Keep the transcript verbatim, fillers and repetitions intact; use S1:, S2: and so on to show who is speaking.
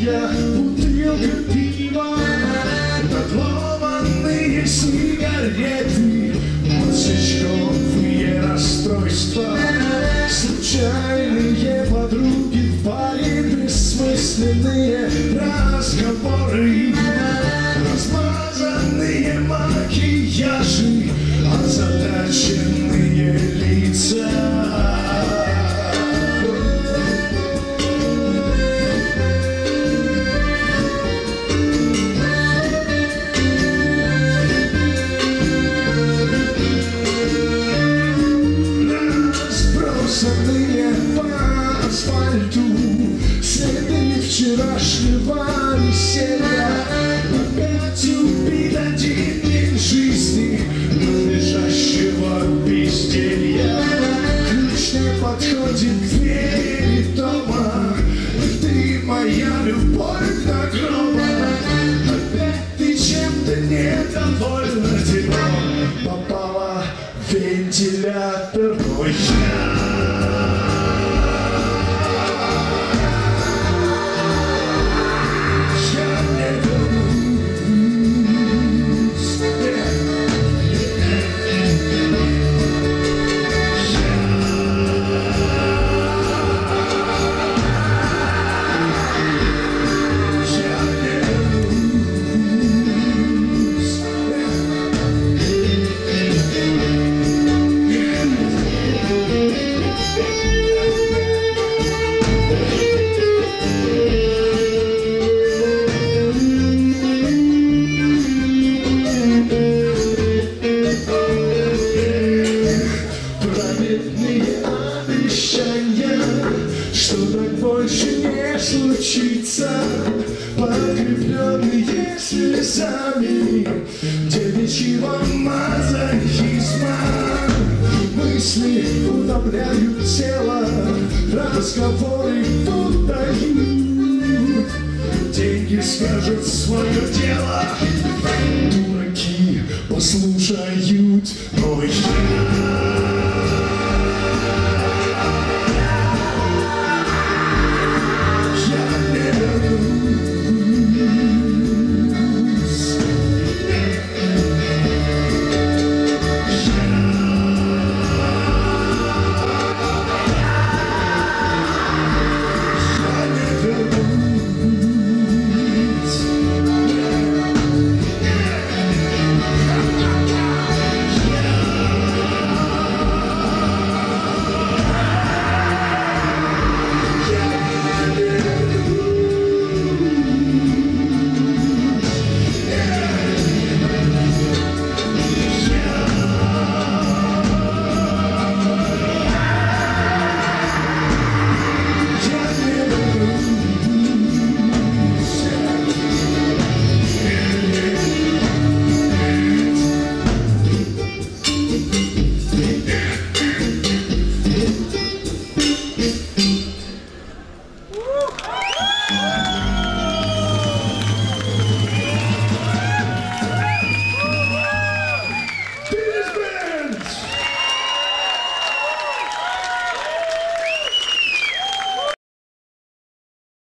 S1: я, бутылка пива, надломанные сигареты, мозжечковые расстройства, случайные подруги в баре, бессмысленные разговоры, размазанные макияжи, озадаченные лица. Разбросанные по асфальту следы вчерашнего веселья. Опять убит один день жизни надлежащего безделья. Ключ не подходит к двери дома, ты моя любовь до гроба. Опять ты чем-то недовольна, дерьмо попала в вентилятор. Ой, что так больше не случится, подкрепленные слезами девичьего мазохизма. Мысли утомляют тело, разговоры путают, деньги скажут свое дело, дураки послушают. Ой, я